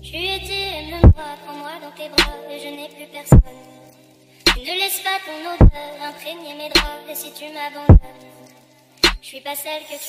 Tu étais, aime-moi, prends-moi dans tes bras, et je n'ai plus personne. Tu ne laisses pas ton odeur imprégner mes draps, et si tu m'abandonnes, je suis pas celle que tu